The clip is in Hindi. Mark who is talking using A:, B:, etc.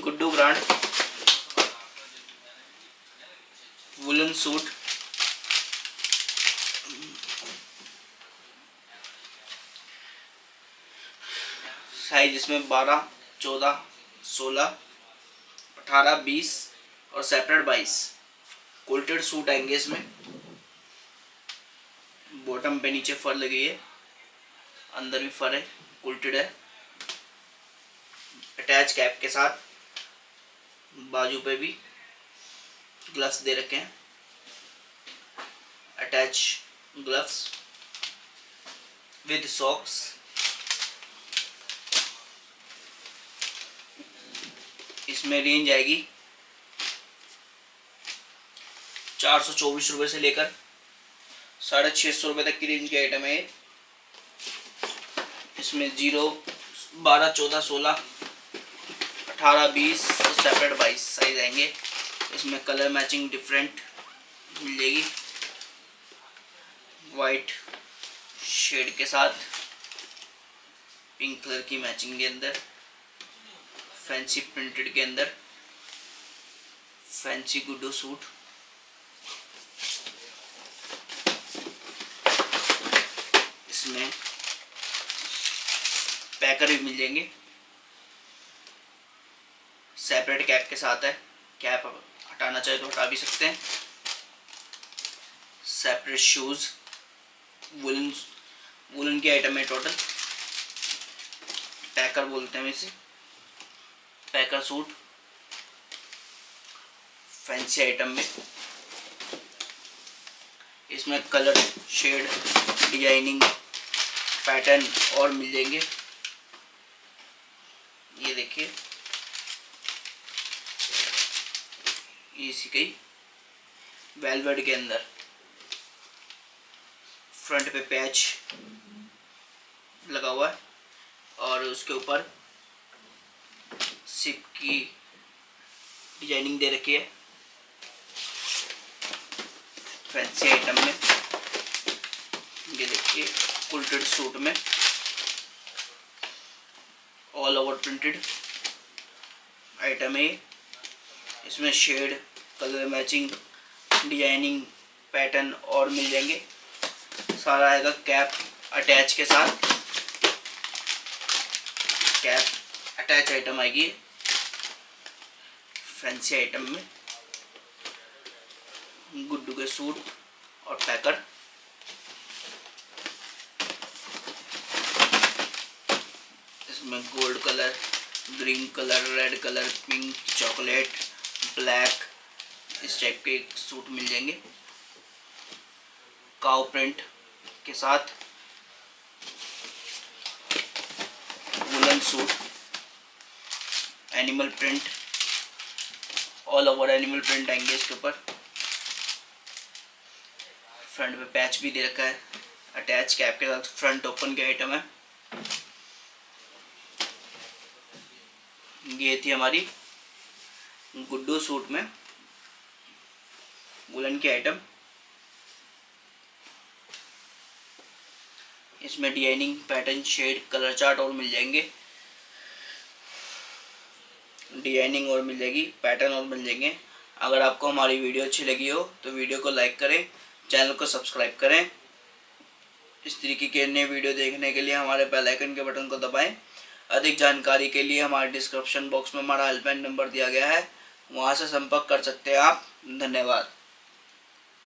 A: Guddu brand woollen suit, size इसमें 12, 14, 16, 18, 20 और सेपरेट 22 कोल्टेड सूट आएंगे इसमें। बॉटम पे नीचे फर लगी है, अंदर भी फर है, कोल्टेड है। अटैच कैप के साथ, बाजू पे भी ग्लव्स दे रखे हैं, अटैच ग्लव्स विद सॉक्स। इसमें रेंज आएगी 424 रुपये से लेकर 650 रुपये तक की रेंज की आइटम है। इसमें 0, 12, 14, 16, 18, 20 और सेपरेट 22 साइज आएंगे। इसमें कलर मैचिंग डिफरेंट मिल जाएगी, वाइट शेड के साथ पिंक कलर की मैचिंग के अंदर, फैंसी प्रिंटेड के अंदर फैंसी गुड्डू सूट। इसमें पैकर भी मिल जाएंगे, सेपरेट कैप के साथ है, कैप हटाना चाहे तो हटा भी सकते हैं। सेपरेट शूज, वुलन की आइटम है टोटल, पैकर बोलते हैं इसे, पैकर सूट फैंसी आइटम में। इसमें कलर शेड डिजाइनिंग पैटर्न और मिल जाएंगे। ये देखिए, इसी के वेलवेट के अंदर फ्रंट पे पैच लगा हुआ है और उसके ऊपर सिप की डिजाइनिंग दे रखी है फैंसी आइटम में। ये देखिए, कुल्टेड सूट में ऑल ओवर प्रिंटेड आइटम है। इसमें shade, colour matching, designing pattern और मिल जाएंगे। सारा आएगा कैप अटैच के साथ, कैप अटैच आइटम आएगी फैंसी आइटम में। गुड्डू के सूट और पैकर। इसमें gold colour, green colour, red colour, pink, chocolate, black इस टाइप के सूट मिल जाएंगे। काउ प्रिंट के साथ woollen suit, animal print, all over animal print आएंगे इसके ऊपर। फ्रंट पे पैच भी दे रखा है, अटैच कैप के साथ फ्रंट ओपन की आइटम है। ये थी हमारी गुड्डू सूट में वुलन की आइटम। इसमें designing pattern, shade, colour chart और मिल जाएंगे। डिजाइनिंग और मिल जाएगी, पैटर्न और मिल जाएंगे। अगर आपको हमारी वीडियो अच्छी लगी हो तो वीडियो को लाइक करें, चैनल को सब्सक्राइब करें। इस तरीके के नए वीडियो देखने के लिए हमारे बेल आइकन के बटन को दबाएं। अधिक जानकारी के लिए हमारे डिस्क्रिप्शन बॉक्स में हमारा हेल्पलाइन नंबर दिया गया है, वहां से संपर्क कर सकते हैं आप। धन्यवाद।